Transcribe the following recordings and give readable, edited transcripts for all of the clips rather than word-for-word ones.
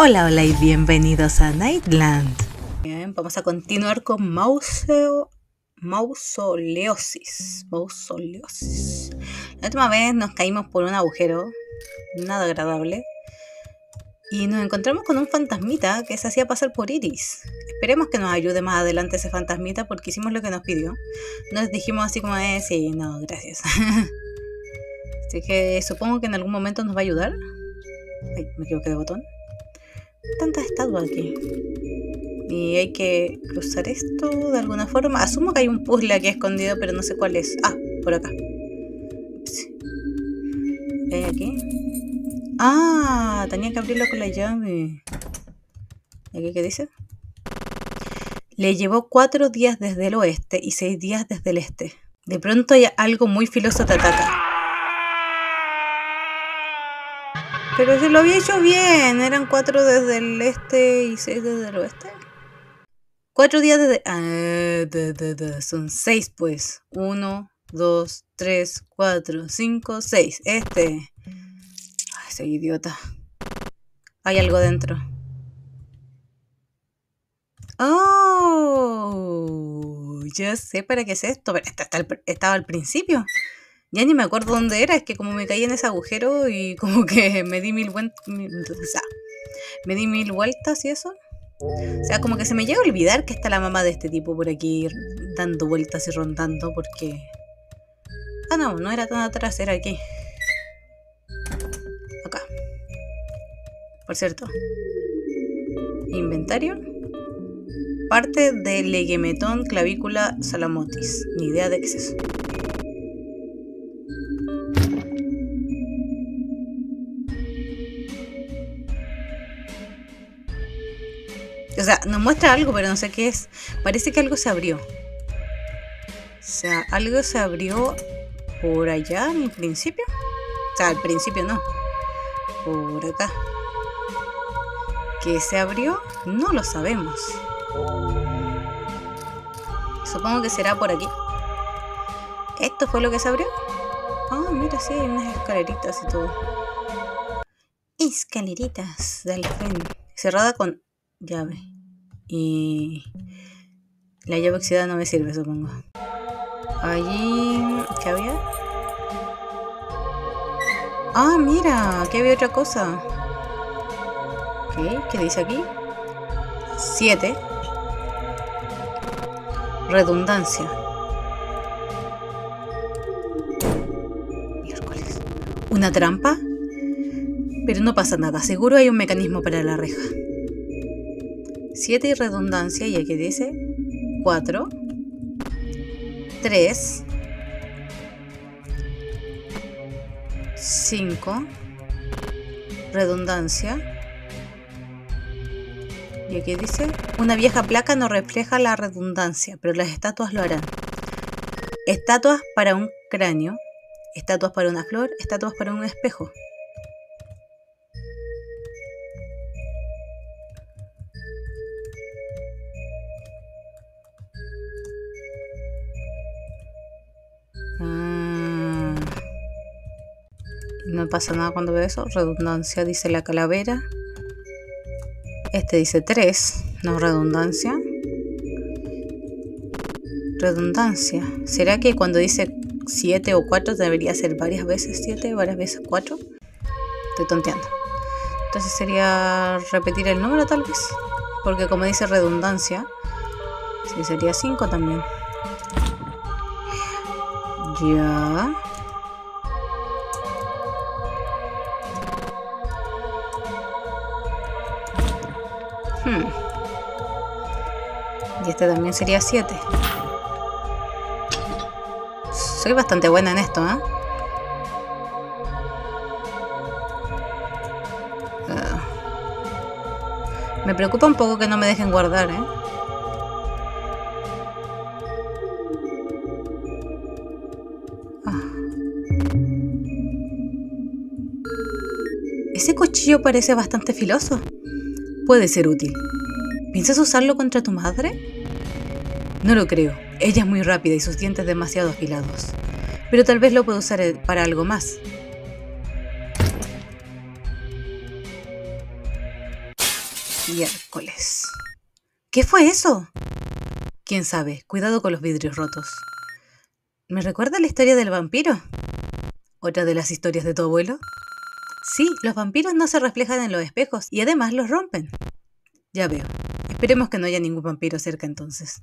Hola, hola y bienvenidos a Nightland. Bien, vamos a continuar con mausoleosis. La última vez nos caímos por un agujero, nada agradable, y nos encontramos con un fantasmita que se hacía pasar por Iris. Esperemos que nos ayude más adelante ese fantasmita porque hicimos lo que nos pidió. Nos dijimos así como sí, no, gracias. Así que supongo que en algún momento nos va a ayudar. Ay, me equivoqué de botón. Tantas estatuas aquí. Y hay que cruzar esto de alguna forma. Asumo que hay un puzzle aquí escondido, pero no sé cuál es. Ah, por acá. Sí. ¿Qué hay aquí? Ah, tenía que abrirlo con la llave. ¿Y aquí qué dice? Le llevó 4 días desde el oeste y 6 días desde el este. De pronto hay algo muy filoso te ataca. Pero se lo había hecho bien. Eran 4 desde el este y 6 desde el oeste. 4 días desde... son 6 pues. 1, 2, 3, 4, 5, 6. Ay, soy idiota. Hay algo dentro. Oh, ya sé para qué es esto. Pero estaba al principio. Ya ni me acuerdo dónde era. Es que como me caí en ese agujero y como que me di mil vueltas y eso. O sea, como que se me llega a olvidar que está la mamá de este tipo por aquí dando vueltas y rondando porque... Ah, no era tan atrás, era aquí. Acá. Por cierto. Inventario. Parte de Leguemetón clavícula salamotis. Ni idea de qué es eso. O sea, nos muestra algo, pero no sé qué es. Parece que algo se abrió. O sea, algo se abrió por allá en el principio. O sea, al principio no. Por acá. ¿Qué se abrió? No lo sabemos. Supongo que será por aquí. ¿Esto fue lo que se abrió? Ah, mira, sí, hay unas escaleritas y todo. Escaleritas del fin. Cerrada con llave. Y la llave oxidada no me sirve, supongo. Allí... ¿qué había? Ah, mira, aquí había otra cosa. Ok, ¿qué dice aquí? 7. Redundancia. Miércoles. ¿Una trampa? Pero no pasa nada, seguro hay un mecanismo para la reja. 7 y redundancia, y aquí dice 4, 3, 5, redundancia, y aquí dice una vieja placa no refleja la redundancia, pero las estatuas lo harán. Estatuas para un cráneo, estatuas para una flor, estatuas para un espejo. No pasa nada cuando veo eso. Redundancia dice la calavera. Este dice 3, no redundancia. Redundancia. ¿Será que cuando dice 7 o 4 debería ser varias veces 7, varias veces 4? Estoy tonteando. Entonces sería repetir el número tal vez. Porque como dice redundancia, sí sería 5 también. Ya. Y este también sería 7. Soy bastante buena en esto, ¿eh? Me preocupa un poco que no me dejen guardar, ¿eh? Ese cuchillo parece bastante filoso. Puede ser útil. ¿Piensas usarlo contra tu madre? No lo creo. Ella es muy rápida y sus dientes demasiado afilados. Pero tal vez lo pueda usar para algo más. Miércoles. ¿Qué fue eso? ¿Quién sabe? Cuidado con los vidrios rotos. ¿Me recuerda la historia del vampiro? ¿Otra de las historias de tu abuelo? Sí, los vampiros no se reflejan en los espejos y además los rompen. Ya veo. Esperemos que no haya ningún vampiro cerca entonces.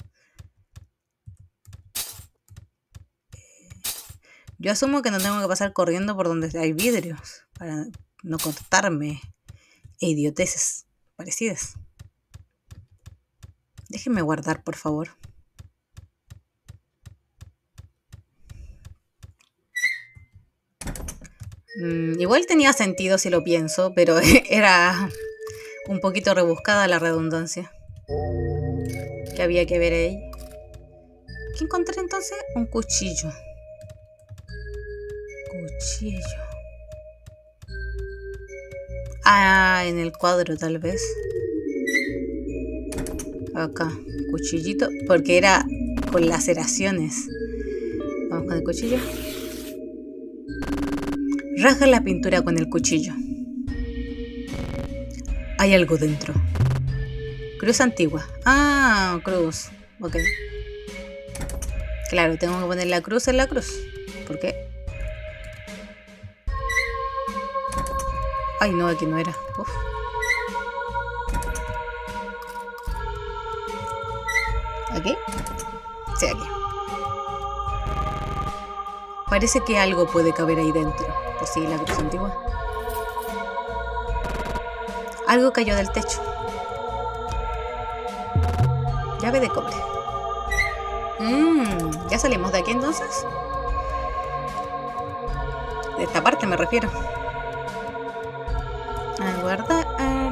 Yo asumo que no tengo que pasar corriendo por donde hay vidrios para no contarme idioteces parecidas. Déjenme guardar, por favor. Igual tenía sentido si lo pienso, pero era un poquito rebuscada la redundancia. ¿Qué había que ver ahí? ¿Qué encontré entonces? Un cuchillo. Cuchillo. Ah, en el cuadro tal vez. Acá, cuchillito, porque era con laceraciones. Vamos con el cuchillo. Rasga la pintura con el cuchillo. Hay algo dentro. Cruz antigua. Ah, cruz. Ok. Claro, tengo que poner la cruz en la cruz. ¿Por qué? Ay, no, aquí no era. Uf. ¿Aquí? Sí, aquí. Parece que algo puede caber ahí dentro. Pues sí, la cruz antigua. Algo cayó del techo. Llave de cobre. ¿Ya salimos de aquí entonces? De esta parte me refiero. Guarda.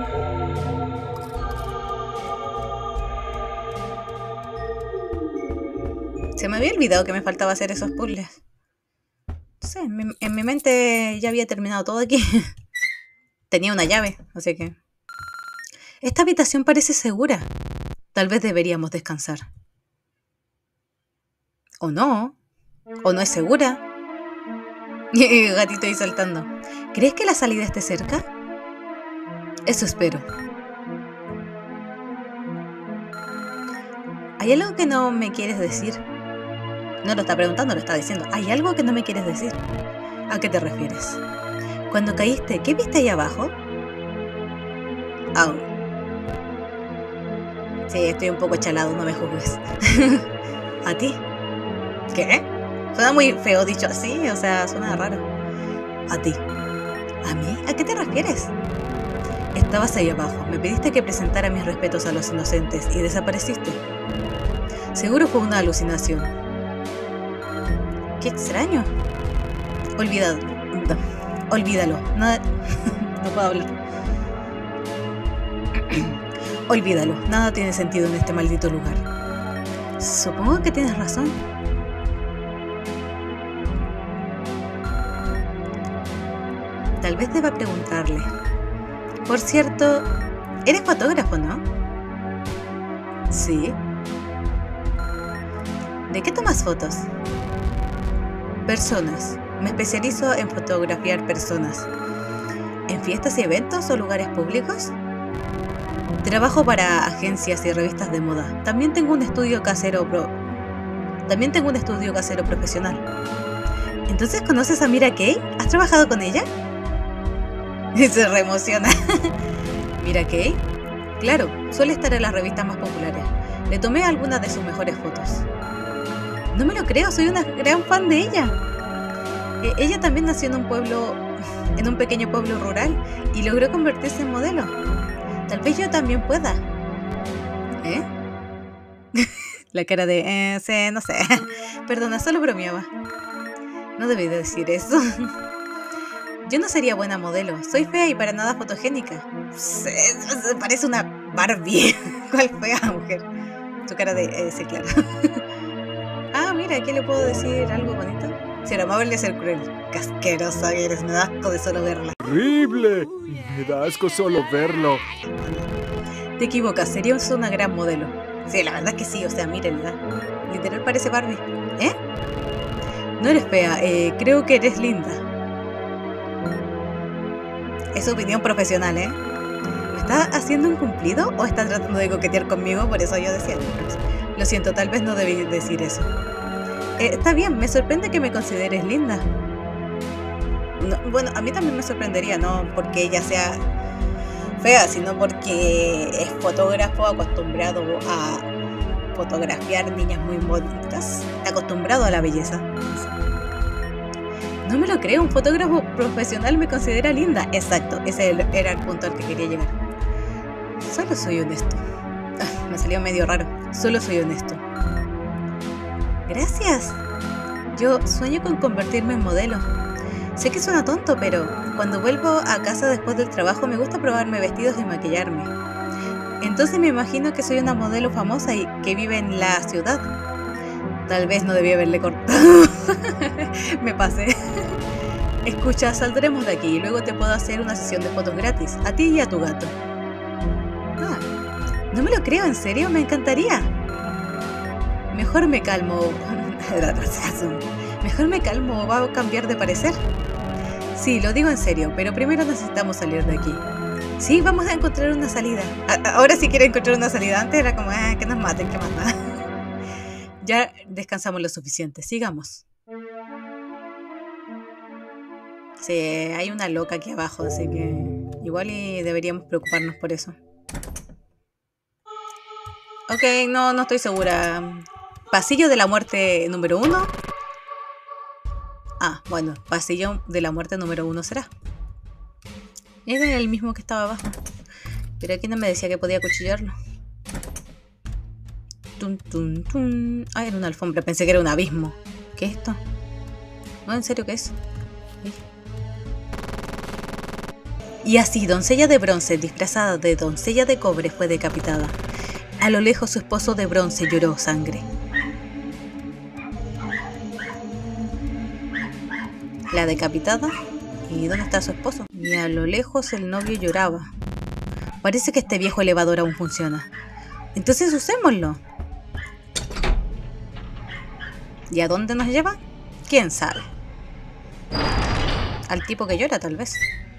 Se me había olvidado que me faltaba hacer esos puzzles. No sé, en mi mente ya había terminado todo aquí. Tenía una llave, así que... Esta habitación parece segura. Tal vez deberíamos descansar. ¿O no? ¿O no es segura? Gatito ahí saltando. ¿Crees que la salida esté cerca? Eso espero. ¿Hay algo que no me quieres decir? No lo está preguntando, lo está diciendo. ¿Hay algo que no me quieres decir? ¿A qué te refieres? Cuando caíste, ¿qué viste ahí abajo? Au. Sí, estoy un poco chalado, no me juzgues. ¿A ti? ¿Qué? Suena muy feo dicho así, o sea, suena raro. A ti. ¿A mí? ¿A qué te refieres? Estabas ahí abajo, me pediste que presentara mis respetos a los inocentes y desapareciste. Seguro fue una alucinación. Qué extraño. Olvídalo. Nada... No puedo hablar. Olvídalo. Nada tiene sentido en este maldito lugar. Supongo que tienes razón. Tal vez deba preguntarle. Por cierto, ¿eres fotógrafo, no? Sí. ¿De qué tomas fotos? Personas. Me especializo en fotografiar personas. ¿En fiestas y eventos o lugares públicos? Trabajo para agencias y revistas de moda. También tengo un estudio casero profesional. ¿Entonces conoces a Mira Kay? ¿Has trabajado con ella? Se reemociona. ¿Mira Kay? Claro, suele estar en las revistas más populares. Le tomé algunas de sus mejores fotos. No me lo creo, soy una gran fan de ella. Ella también nació en un pequeño pueblo rural y logró convertirse en modelo. Tal vez yo también pueda. ¿Eh? La cara de... sí, no sé. Perdona, solo bromeaba. No debí decir eso. Yo no sería buena modelo. Soy fea y para nada fotogénica. Parece una Barbie. ¿Cuál fea mujer? Su cara de... sí, claro. Ah, mira, ¿qué le puedo decir? ¿Algo bonito? Ser amable es ser cruel. Qué asquerosa eres, me da asco de solo verla. ¡Horrible! Me da asco solo verlo. Te equivocas, serías una gran modelo. Sí, la verdad es que sí, o sea, mírenla. Literal parece Barbie. ¿Eh? No eres fea, creo que eres linda. Es opinión profesional, ¿eh? haciendo un cumplido o está tratando de coquetear conmigo? Por eso yo decía, lo siento, tal vez no debí decir eso. Está bien, me sorprende que me consideres linda. No, bueno, a mí también me sorprendería, no porque ella sea fea, sino porque es fotógrafo acostumbrado a fotografiar niñas muy bonitas, acostumbrado a la belleza. No me lo creo, un fotógrafo profesional me considera linda. Exacto, ese era el punto al que quería llegar. Solo soy honesto. Me salió medio raro. Solo soy honesto. Gracias. Yo sueño con convertirme en modelo. Sé que suena tonto, pero cuando vuelvo a casa después del trabajo me gusta probarme vestidos y maquillarme. Entonces me imagino que soy una modelo famosa y que vive en la ciudad. Tal vez no debí haberle cortado. Me pasé. Escucha, saldremos de aquí y luego te puedo hacer una sesión de fotos gratis, a ti y a tu gato. Ah, no me lo creo, ¿en serio? Me encantaría. Mejor me calmo. Mejor me calmo o va a cambiar de parecer. Sí, lo digo en serio, pero primero necesitamos salir de aquí. Sí, vamos a encontrar una salida. Ahora sí quiero encontrar una salida. Antes era como, que nos maten, que más nada. Ya descansamos lo suficiente, sigamos. Sí, hay una loca aquí abajo, así que igual y deberíamos preocuparnos por eso. Ok, no estoy segura. Pasillo de la muerte número 1. Ah, bueno, pasillo de la muerte número 1 será. Era el mismo que estaba abajo. Pero aquí no me decía que podía acuchillarlo. Tun, tun, tun. Ah, era una alfombra. Pensé que era un abismo. ¿Qué es esto? No, ¿en serio qué es? Y así, doncella de bronce, disfrazada de doncella de cobre, fue decapitada. A lo lejos su esposo de bronce lloró sangre. La decapitada. ¿Y dónde está su esposo? Y a lo lejos el novio lloraba. Parece que este viejo elevador aún funciona. Entonces usémoslo. ¿Y a dónde nos lleva? ¿Quién sabe? Al tipo que llora, tal vez.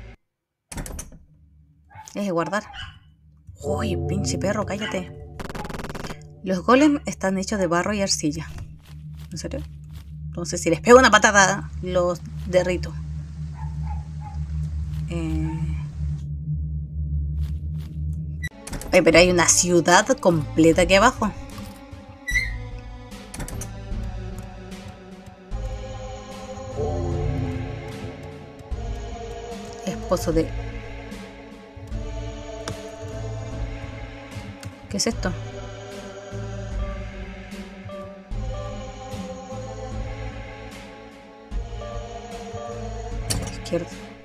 Es de guardar. Uy, pinche perro, cállate. Los golems están hechos de barro y arcilla. ¿En serio? Entonces si les pego una patada, los derrito. Pero hay una ciudad completa aquí abajo. Esposo de... ¿Qué es esto? Izquierda.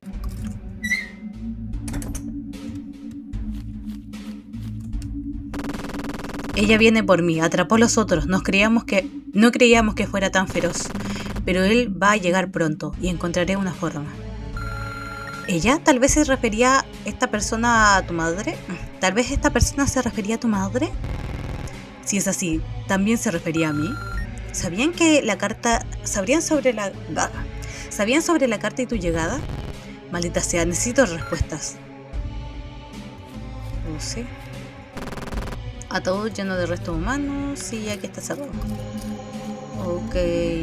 Ella viene por mí, atrapó a los otros, no creíamos que fuera tan feroz, pero él va a llegar pronto y encontraré una forma. ¿Ella? ¿Tal vez se refería esta persona a tu madre? ¿Tal vez esta persona se refería a tu madre? Si es así, ¿también se refería a mí? ¿Sabían sobre la carta y tu llegada? Maldita sea, necesito respuestas. No sé. Ataúd lleno de restos humanos. Sí, aquí está cerrado. Ok.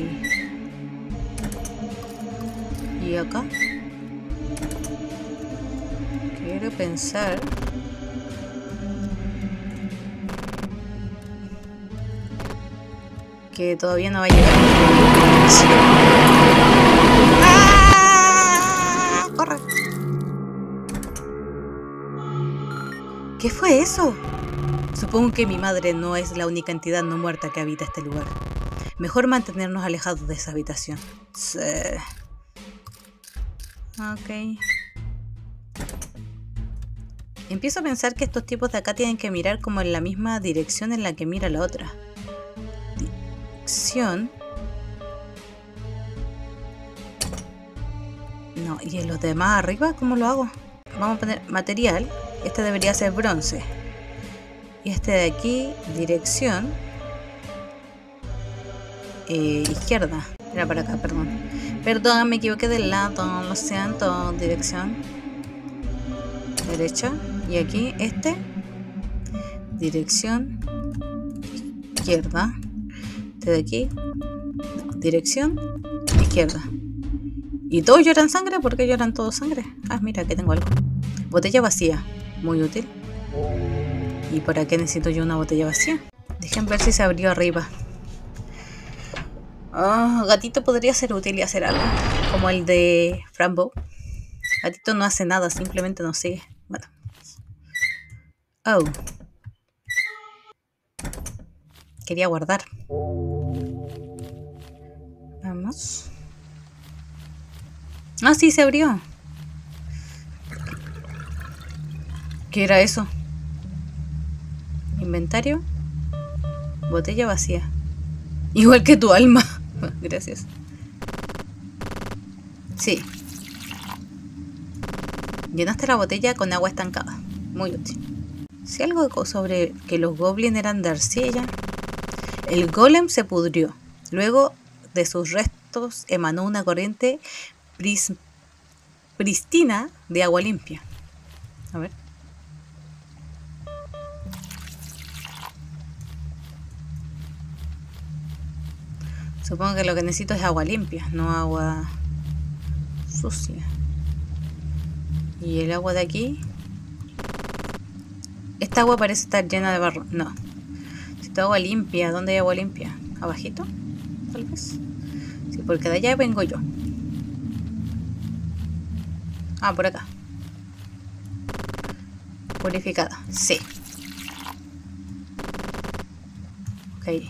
¿Y acá? Quiero pensar... que todavía no va a llegar. ¡Ah! ¡Corre! ¿Qué fue eso? Supongo que mi madre no es la única entidad no muerta que habita este lugar. Mejor mantenernos alejados de esa habitación. Sí. Ok. Empiezo a pensar que estos tipos de acá tienen que mirar como en la misma dirección en la que mira la otra. Dirección. No, y en los demás arriba, ¿cómo lo hago? Vamos a poner material. Este debería ser bronce. Y este de aquí, dirección. Izquierda. Era para acá, perdón. Perdón, me equivoqué del lado. Lo siento. Dirección. Derecha. Y aquí este. Dirección izquierda. Este de aquí. No, dirección izquierda. ¿Y todos lloran sangre? ¿Por qué lloran todos sangre? Ah, mira, aquí tengo algo. Botella vacía. Muy útil. ¿Y para qué necesito yo una botella vacía? Dejen ver si se abrió arriba. Gatito podría ser útil y hacer algo. Como el de Frambo. Gatito no hace nada, simplemente nos sigue. Bueno. Oh. Quería guardar. Vamos. Ah, sí, se abrió. ¿Qué era eso? Inventario. Botella vacía. Igual que tu alma. Gracias. Sí. Llenaste la botella con agua estancada. Muy útil. Si algo sobre que los goblins eran de arcilla. El golem se pudrió. Luego de sus restos emanó una corriente pristina de agua limpia. A ver. Supongo que lo que necesito es agua limpia, no agua sucia. Y el agua de aquí. Esta agua parece estar llena de barro. No. Necesito agua limpia. ¿Dónde hay agua limpia? ¿Abajito? Tal vez. Sí, porque de allá vengo yo. Ah, por acá. Purificada. Sí. Ok.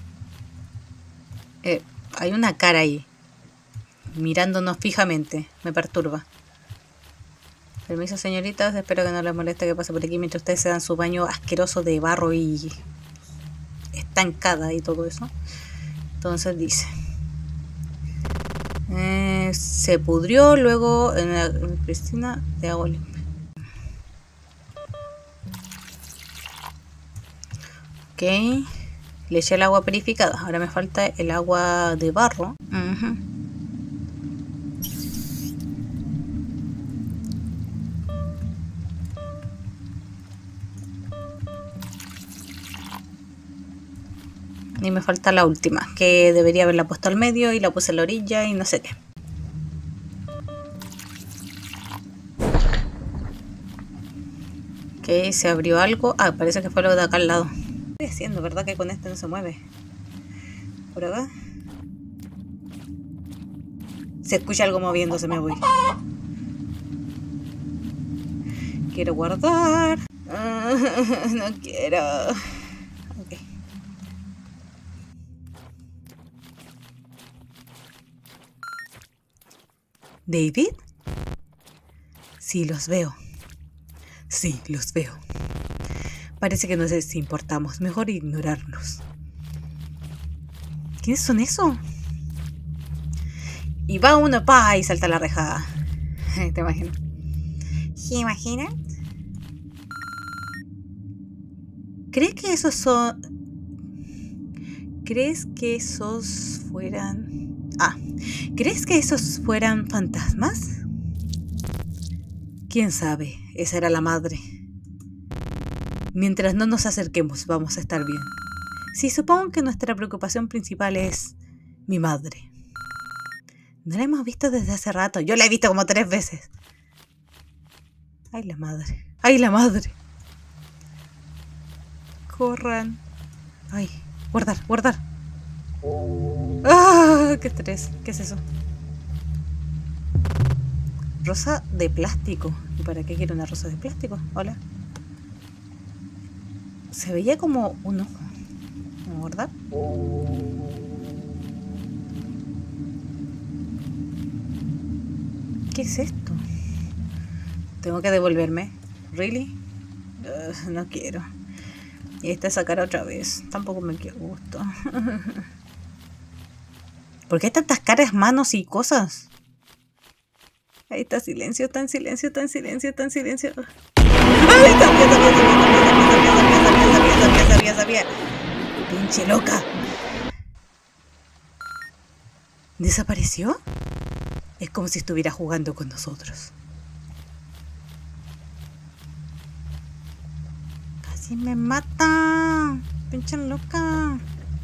Hay una cara ahí. Mirándonos fijamente. Me perturba. Permiso, señoritas. Espero que no les moleste que pase por aquí mientras ustedes se dan su baño asqueroso de barro y estancada y todo eso. Entonces dice. Se pudrió luego en la piscina de agua limpia. Ok. Le eché el agua purificada. Ahora me falta el agua de barro. Y me falta la última, que debería haberla puesto al medio y la puse en la orilla y no sé qué. Ok, se abrió algo. Ah, parece que fue lo de acá al lado. ¿Qué estoy haciendo? ¿Verdad que con este no se mueve? Por acá. Se escucha algo moviéndose, me voy. Quiero guardar. No quiero. Ok. ¿David? Sí, los veo. Sí, los veo. Parece que no les importamos. Mejor ignorarlos. ¿Quiénes son eso? Y va uno, pa, y salta la reja. ¿Te imaginas? ¿Se imaginan? ¿Crees que esos son... ¿Crees que esos fueran... ¿crees que esos fueran fantasmas? ¿Quién sabe? Esa era la madre. Mientras no nos acerquemos, vamos a estar bien. Sí, supongo que nuestra preocupación principal es mi madre. No la hemos visto desde hace rato. Yo la he visto como 3 veces. ¡Ay, la madre! ¡Ay, la madre! Corran. ¡Ay! Guardar, guardar. ¡Ah! ¡Qué estrés! ¿Qué es eso? Rosa de plástico. ¿Y para qué quiero una rosa de plástico? Hola. Se veía como un ojo. ¿Vamos a guardar? ¿Qué es esto? Tengo que devolverme. ¿Really? No quiero. Y esta sacar otra vez. Tampoco me quiero gusto. ¿Por qué hay tantas caras, manos y cosas? Ahí está silencio, está en silencio, está en silencio, está en silencio. ¡Ay! Sabía. Pinche loca. ¿Desapareció? Es como si estuviera jugando con nosotros. ¡Si me mata! ¡Pinche loca!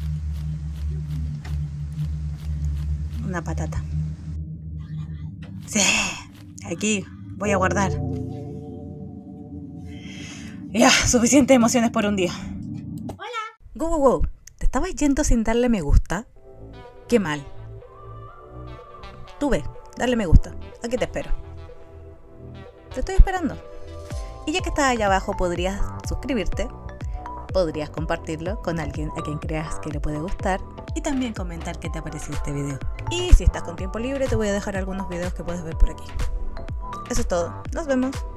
Una patata. ¡Sí! Aquí voy a guardar. Ya, suficientes emociones por un día. ¡Hola! Go. ¿Te estabas yendo sin darle me gusta? ¡Qué mal! Tú ve, dale me gusta. Aquí te espero. Te estoy esperando. Y ya que estás allá abajo, podrías suscribirte, podrías compartirlo con alguien a quien creas que le puede gustar y también comentar qué te ha parecido este video. Y si estás con tiempo libre, te voy a dejar algunos videos que puedes ver por aquí. Eso es todo. Nos vemos.